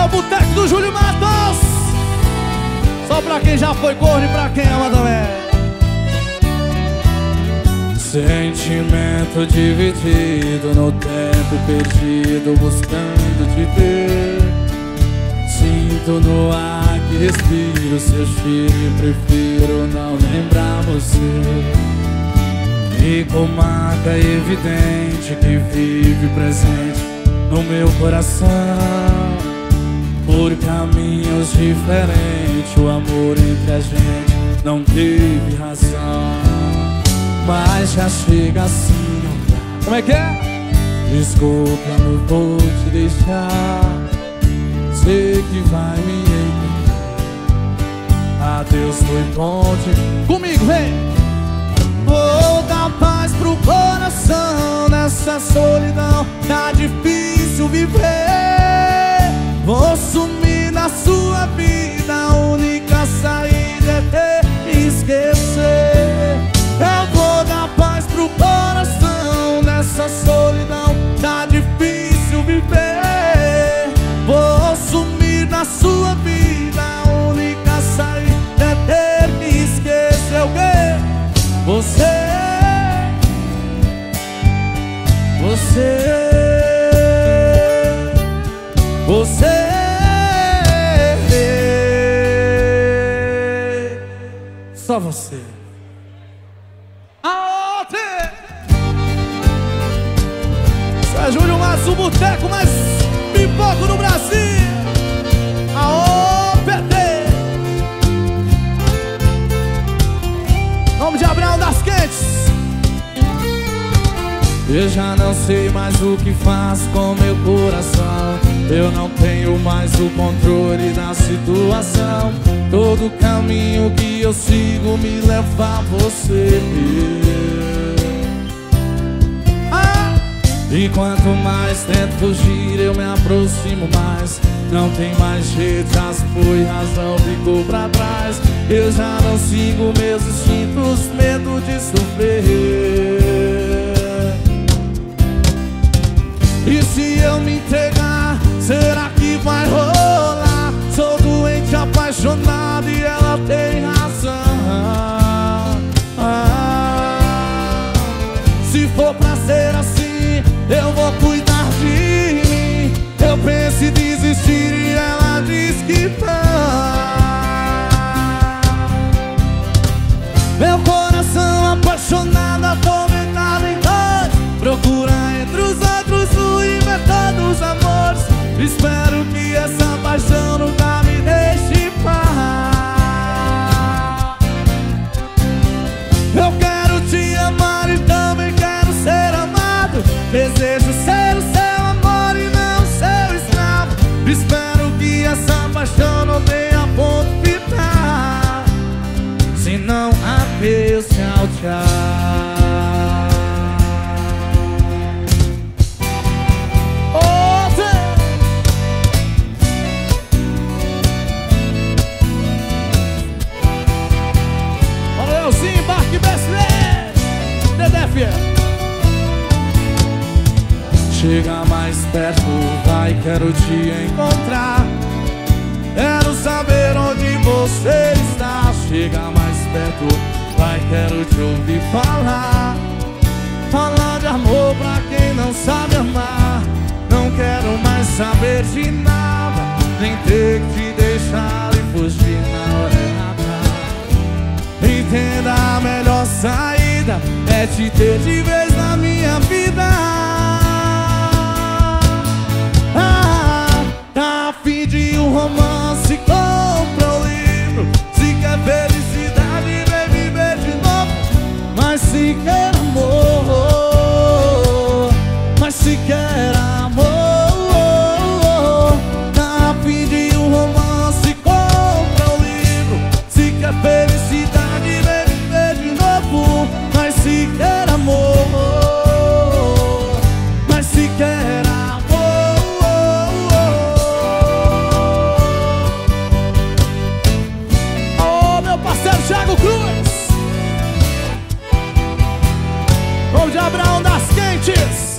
o boteco do Júlio Matos. Só pra quem já foi corno e pra quem ama também. Sentimento dividido no tempo perdido, buscando te ver. Sinto no ar que respiro seu cheiro e prefiro não lembrar você. Fico marca evidente que vive presente no meu coração. Por caminhos diferentes, o amor entre a gente não teve razão. Mas já chega assim, não dá. Como é que é? Desculpa, não vou te deixar. Sei que vai me entender. Adeus, foi bom te... Comigo, vem! Vou dar paz pro coração. Nessa solidão tá difícil viver. Vou sumir na sua vida. A única saída é ter que esquecer. Eu vou dar paz pro coração. Nessa solidão tá difícil viver. Vou sumir na sua vida. A única saída é ter que esquecer o quê? Você Só você. Aonde? Isso é Júlio Matos, o boteco mais pipoco no Brasil. Aô, PT. Nome de Abraão das Quentes. Eu já não sei mais o que faz com meu coração. Eu não tenho mais o controle da situação. Todo caminho que eu sigo me leva a você. E quanto mais tento fugir, eu me aproximo mais. Não tem mais jeito, já se foi, razão ficou pra trás. Eu já não sigo meus instintos, medo de sofrer. E se eu me entregar, será que vai rolar? Sou doente, apaixonado e ela tem razão. Se for pra ser assim, eu vou cuidar de mim. Eu penso em desistir e ela diz que tá. Meu coração apaixonado, atormentado em dor, procura entre os outros o inventor dos amores. Espero que essa paixão nunca me deixe em paz. Eu quero te amar e também quero ser amado. Desejo ser o seu amor e não o seu escravo. Espero que essa paixão não tenha ponto final. Se não, adeus, tchau, tchau. Chega mais perto, vai, quero te encontrar. Quero saber onde você está. Chega mais perto, vai, quero te ouvir falar. Falar de amor pra quem não sabe amar. Não quero mais saber de nada, nem ter que te deixar e fugir na hora errada. Entenda, a melhor saída é te ter de vez na minha vida. Tá a fim de um romance, compra um livro. Se quer felicidade, vem viver de novo. Mas se quer amor, mas se quer amor, tá a fim de um romance, compra um livro. Se quer felicidade, vem viver de novo. Mas se quer amor, mas se quer amor. Thiago Cruz, nome de Abraão das Quentes.